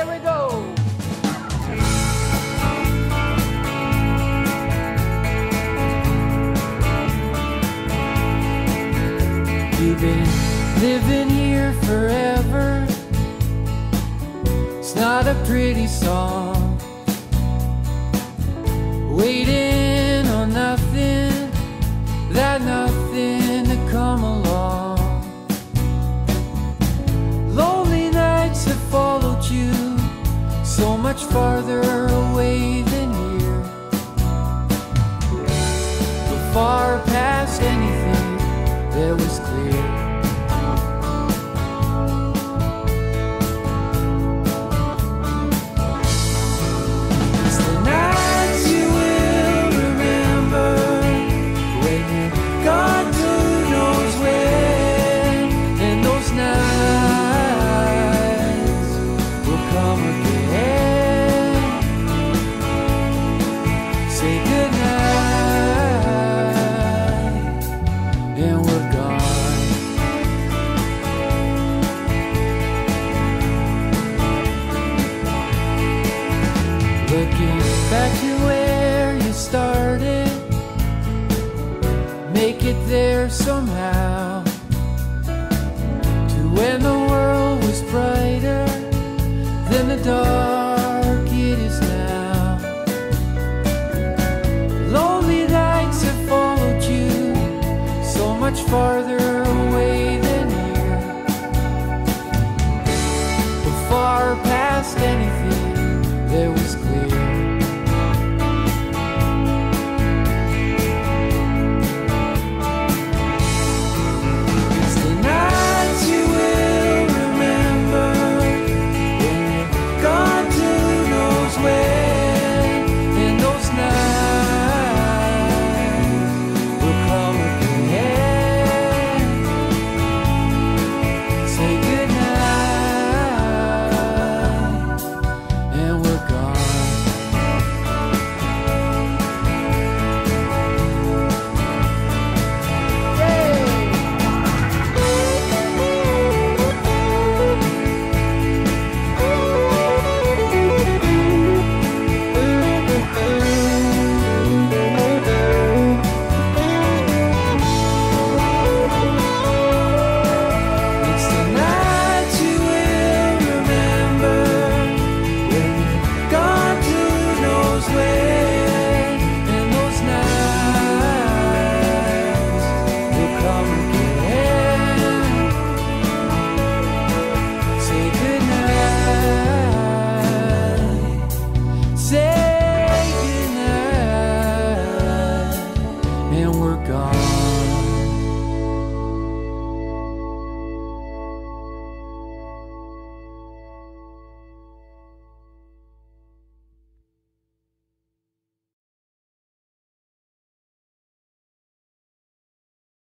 Here we go. You've been living here forever. It's not a pretty song, waiting on nothing, that nothing to come along. Lonely nights have followed you so much farther away than here, but far past anything that was clear. It's the nights you will remember when you're gone to who knows where, and those nights will come again. Say goodnight, and we're gone. Looking back to where you started, make it there somehow, to when the world was brighter than the dark it is now. Lonely nights have followed you so much farther